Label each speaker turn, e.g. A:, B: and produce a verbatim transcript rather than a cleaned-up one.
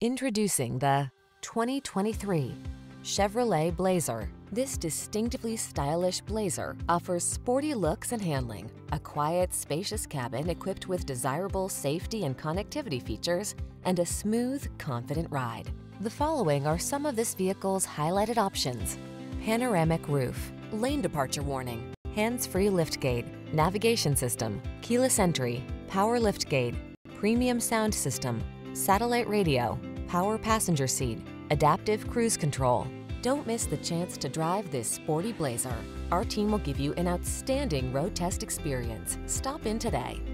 A: Introducing the twenty twenty-three Chevrolet Blazer. This distinctively stylish Blazer offers sporty looks and handling, a quiet, spacious cabin equipped with desirable safety and connectivity features, and a smooth, confident ride. The following are some of this vehicle's highlighted options: panoramic roof, lane departure warning, hands-free liftgate, navigation system, keyless entry, power liftgate, premium sound system, satellite radio, power passenger seat, adaptive cruise control. Don't miss the chance to drive this sporty Blazer. Our team will give you an outstanding road test experience. Stop in today.